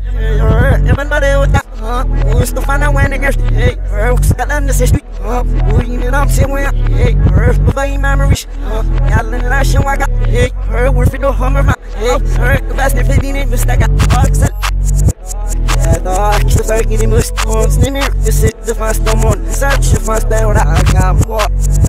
Everybody with that, who's the fun of when they get, hey, who's got on the system, who you know I'm saying, hey, but by memories, y'all in the last show I got, hey, we're for the hunger, hey, the best if it didn't mistake, the circuit in most homes, the mirror, the first one, search the first day when I got walk.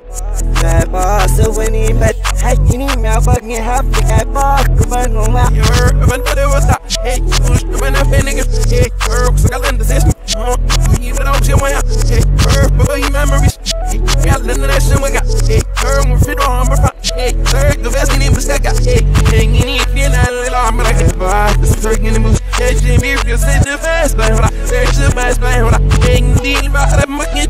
That boss, so when he met, I can't even fucking have the guy back, but no matter. Everybody was that, hey, when I feel niggas, hey, so I learned the system, you even know shit when I, hey, but by memories, hey, I learned that shit when I got, hey, we're fit on my front, hey, the best in the mistake, hey, you need to feel a little arm, but I can't buy this turkey in the moose. Hey, Jimmy, if you say the best, but hold on, there's the best, but hold on, ain't deal about that market.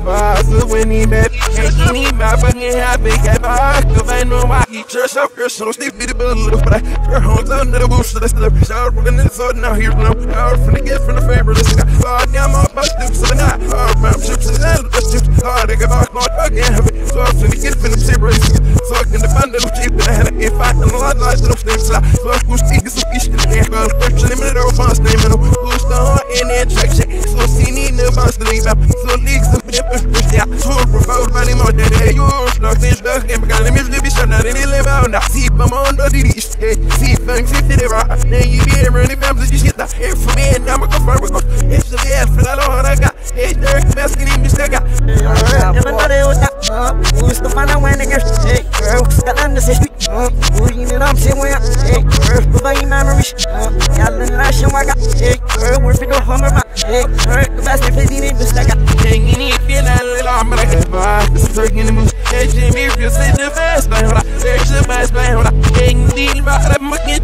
So when he met, hey, he need my fucking happy, I back, if I know why he just up here, so stiff me the bill, but her home's under the bush, so that's the shower, and then so now here's no power from the gift from the favor, this guy, damn, I'm about to, so now, my ships and then the ships, they get back, not fucking heavy, so I'm finna get from the series, so I can defend them cheap, and I had a fight, and a lot of lies, and I'm still so I can speak some fish, and I can't limited or boss name and who's the heart in that traction. So see need no boss to leave up. So leaks of different fish there. So profound by the more than they use. No fish dog and because them usually be shut out and they live out now. See my mom do this. See funk 50 they rock. Then you be around the families you shit that here for me and I'm a confirm with it's the best for the Lord I got. Hey Derek best in him still got. Everybody was that who's the fun when they get hey girls got on the system. Who you know I'm saying when hey girls but by memories. Y'all in the last show I got, hey, we're for the hunger, hey, the best if it didn't mistake, hey, you need to feel a little arm, but I can't buy this turkey in the moose. Hey, Jimmy, if you say the best, but hold on, there's the best, but hold on, ain't deal about that market.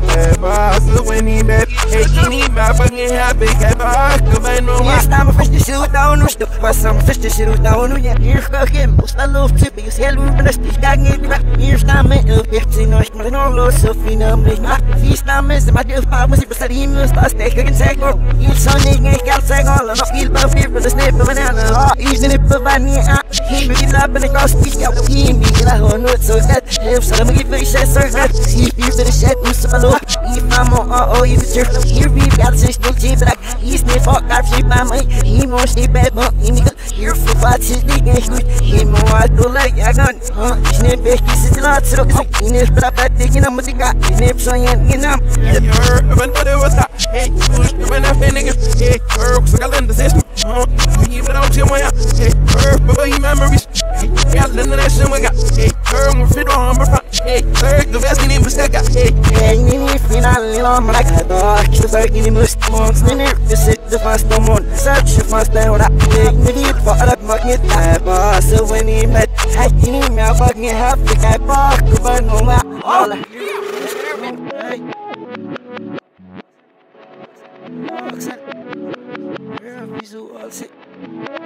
So when he met, hey, he need my fucking happy, I back, if I know why. Yes, I'm a fish to shoot down, but some fish to shoot down, yeah, here's the game, most I love to be, hell, we're the stick, I get back, here's the man, 15 hours, but no loss of phenomenon, he's not missing my gift, I was a team. Start taking second. Each Sunday, I can't say all of the buff here for the snip of banana. Even if the bunny, he may be laughing across the sky. He may get a whole note so that if some of you face says, sir, he feels the shit, Mr. Malone. If I'm on, you the church, here we got 6 no cheap, like he's near fuck, I've shaped my mind. He won't stay bad, but here for what's his big and good. He more to like I got, he's near big, he's a lot, so he needs to stop taking them with the guy. He's near so young, you know. Everybody was that. Hey, when I feel niggas, hey, so I learned the system, you even know shit when I, hey, but by memories, hey, I learned that shit when I got, hey, we're fit on my front, hey, the best in the mistake, hey, you need to feel a little on my dog, the circuit in most months, the mirror, you sit the first one, search the first day when I, hey, you need for a market, I boss, so when he met, I can't even fucking have the guy back, but no matter, all I hear, hey. Visual,